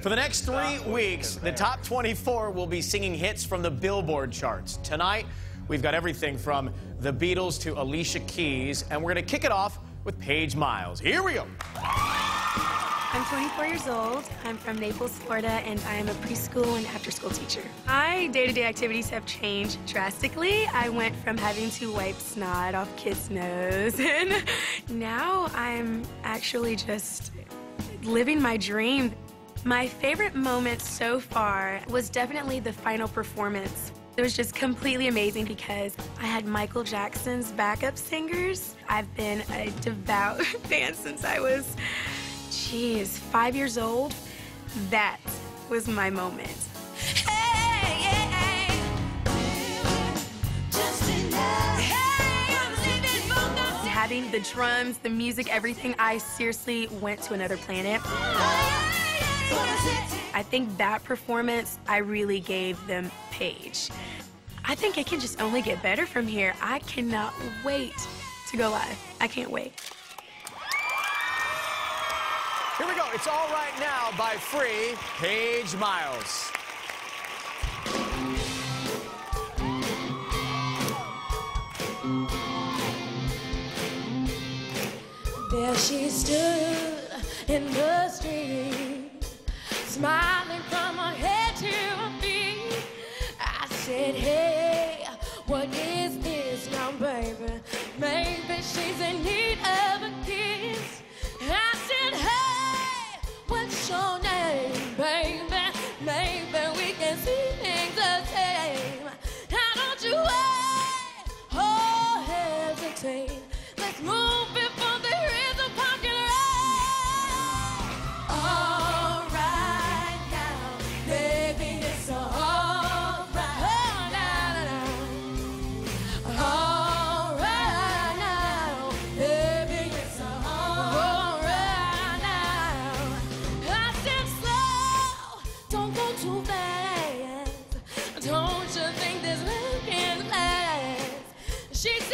For the next 3 weeks, the top 24 will be singing hits from the Billboard charts. Tonight, we've got everything from the Beatles to Alicia Keys, and we're going to kick it off with Paige Miles. Here we go. I'm 24 years old. I'm from Naples, Florida, and I am a preschool and after-school teacher. My day-to-day activities have changed drastically. I went from having to wipe snot off kids' nose, and now I'm actually just living my dream. My favorite moment so far was definitely the final performance. It was just completely amazing because I had Michael Jackson's backup singers. I've been a devout fan since I was 5 years old. That was my moment. Hey, yeah. Having the drums, the music, everything, I seriously went to another planet. I think that performance, I really gave them Paige. I think it can just only get better from here. I cannot wait to go live. I can't wait. Here we go. It's All Right Now by Free, Paige Miles. There she stood in the street, smiling from her head to her feet. I said, hey, what is this now, baby? Maybe she's in need of a kiss. I said, hey, what's your name, baby? Maybe we can see things the same. Now don't you wait or hesitate. Let's move before there is a parking lot. All right now, baby, it's all right now. All right now, baby, it's all right now. I said slow, don't go too fast. Don't you think this love can last? She said,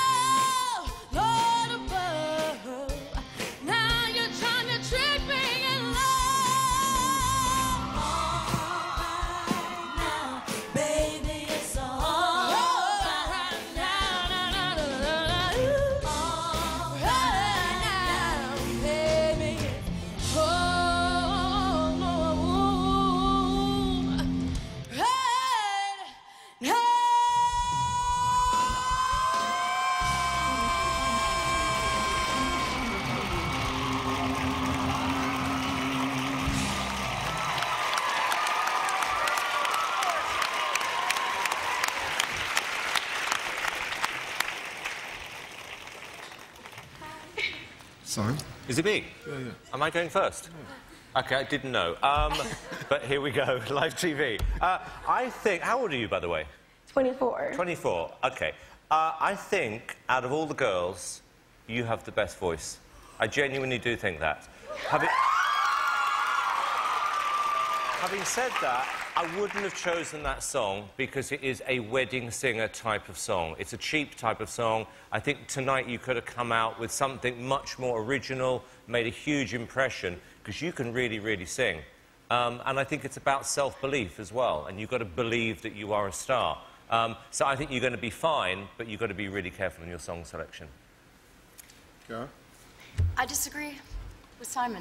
Sorry? Is it me? Yeah. Am I going first? Yeah. Okay, I didn't know. But here we go, live TV. I think... How old are you, by the way? 24. 24, okay. I think, out of all the girls, you have the best voice. I genuinely do think that. Having said that, I wouldn't have chosen that song because it is a wedding singer type of song. It's a cheap type of song. I think tonight you could have come out with something much more original, made a huge impression, because you can really, really sing. And I think it's about self-belief as well, and you've got to believe that you are a star. So I think you're going to be fine, but you've got to be really careful in your song selection. Kara? I disagree with Simon.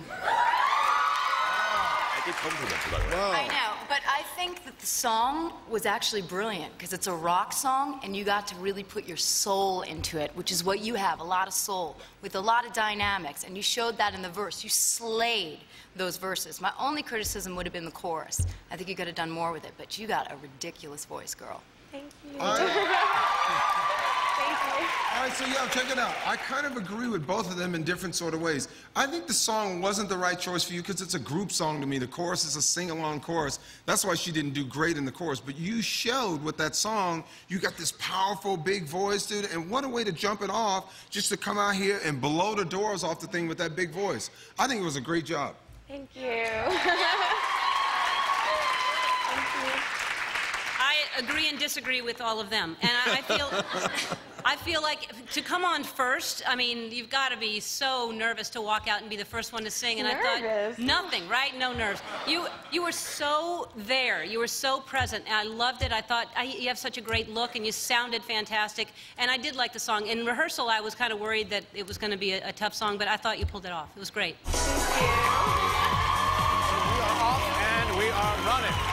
I did compliment you, by the way. Wow. I know, but I think that the song was actually brilliant because it's a rock song and you got to really put your soul into it, which is what you have, a lot of soul, with a lot of dynamics, and you showed that in the verse. You slayed those verses. My only criticism would have been the chorus. I think you could have done more with it, but you got a ridiculous voice, girl. Thank you. All right. Thank you. All right, so yeah, check it out. I kind of agree with both of them in different sort of ways. I think the song wasn't the right choice for you because it's a group song to me. The chorus is a sing-along chorus. That's why she didn't do great in the chorus. But you showed with that song, you got this powerful, big voice, dude, and what a way to jump it off just to come out here and blow the doors off the thing with that big voice. I think it was a great job. Thank you. Thank you. agree and disagree with all of them. And I feel like to come on first, I mean, you've got to be so nervous to walk out and be the first one to sing. And I thought, nothing, right? No nerves. You were so there. You were so present. And I loved it. I thought, you have such a great look, and you sounded fantastic. And I did like the song. In rehearsal, I was kind of worried that it was going to be a tough song, but I thought you pulled it off. It was great. Thank you. We are off and we are running.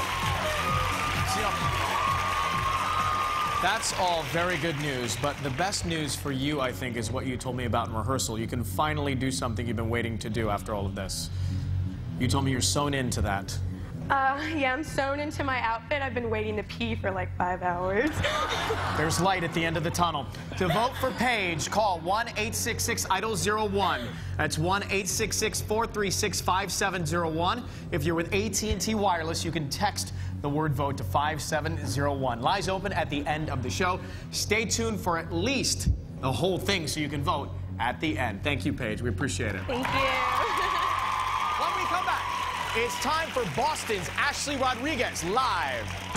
That's all very good news, but the best news for you, I think, is what you told me about in rehearsal. You can finally do something you've been waiting to do after all of this. You told me you're sewn into that. Yeah, I'm sewn into my outfit. I've been waiting to pee for like 5 hours. There's light at the end of the tunnel. To vote for Paige, call 1-866-IDOL-01. That's 1-866-436-5701. If you're with AT&T Wireless, you can text the word vote to 5701. Lines open at the end of the show. Stay tuned for at least the whole thing so you can vote at the end. Thank you, Paige. We appreciate it. Thank you. When we come back, it's time for Boston's Ashley Rodriguez live.